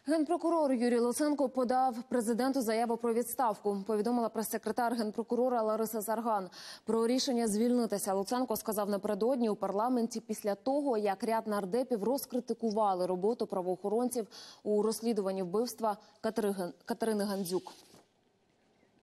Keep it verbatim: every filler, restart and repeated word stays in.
Генпрокурор Юрій Луценко подав президенту заяву про відставку, повідомила прес-секретар Генпрокурора Лариса Зарган. Про рішення звільнитися Луценко сказав напередодні у парламенті після того, як ряд нардепів розкритикували роботу правоохоронців у розслідуванні вбивства Катерини Гандзюк.